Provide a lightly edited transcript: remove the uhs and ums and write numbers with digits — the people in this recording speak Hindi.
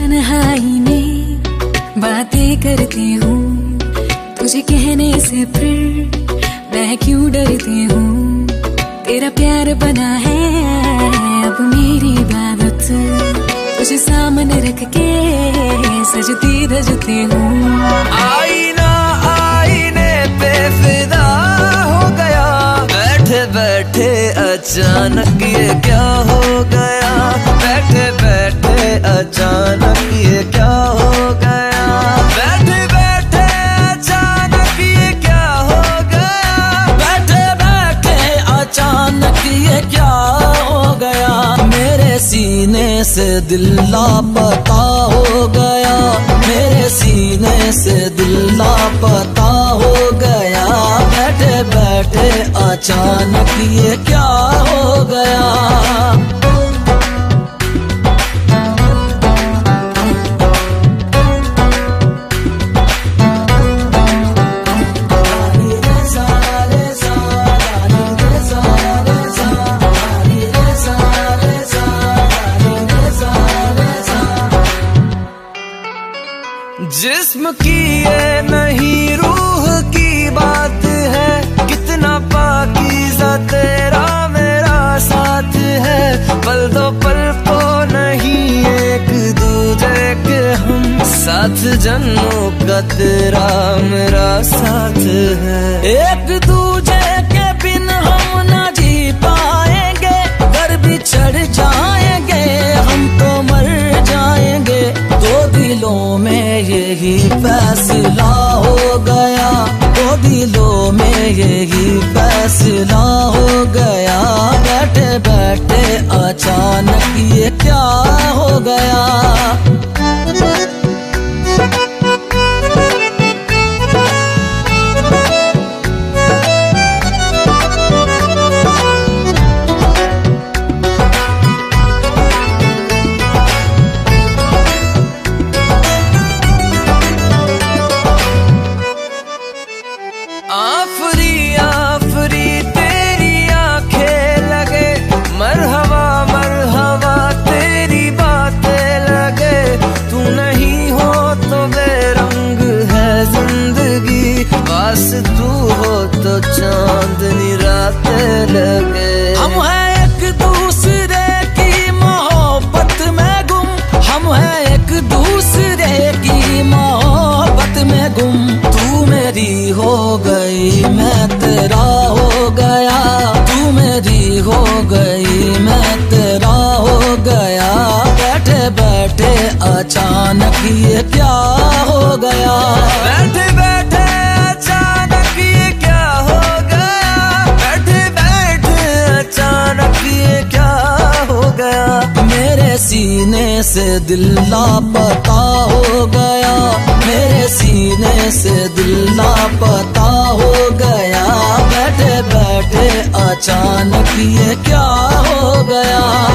तन्हाई में बातें करती हूँ, तुझे कहने से फिर मैं क्यों डरती हूँ। तेरा प्यार बना है अब मेरी इबादत, तुझे सामने रख के सजती धजती हूँ। आईना आईने पे फिदा हो गया, बैठे बैठे अचानक ये क्या हो गया। बैठे बैठे अचानक ये क्या हो गया। बैठे बैठे अचानक ये क्या हो गया। बैठे बैठे अचानक ये क्या हो गया। मेरे सीने से दिल लापता हो गया। मेरे सीने से दिल लापता हो गया। बैठे बैठे अचानक ये क्या हो गया। जिस्म की ये नहीं रूह की बात है, कितना पाकीज़ा तेरा मेरा साथ है। पल दो पल को नहीं एक दूजे के हम, साथ जन्मों का तेरा मेरा साथ है। एक दूजे के बिन हम ना जी पाएंगे, घर भी चढ़ जाएंगे हम तो मर जाएंगे। दो दिलों में यही फैसला हो गया। दो दिलों में यही फैसला हो गया। बैठे बैठे अचानक ये क्या हो गया। आफरी आफरी तेरी आंखें लगे, मरहबा मरहबा तेरी बातें लगे। तू नहीं हो तो बेरंग है जिंदगी, पास तू हो तो चांदनी रातें लगे। हम हैं एक दूसरे की मोहब्बत में गुम, हम हैं एक दूसरे की मोहब्बत में गुम। तू मेरी हो गई मैं तेरा हो गया। तू मेरी हो गई मैं तेरा हो गया। बैठे बैठे अचानक ये क्या हो गया। बैठे बैठे अचानक ये क्या हो गया। बैठे बैठे अचानक ये क्या हो गया। मेरे सीने से दिल लापता हो गया। मेरे सीने से दिल लापता हो गया। बैठे बैठे अचानक ये क्या हो गया।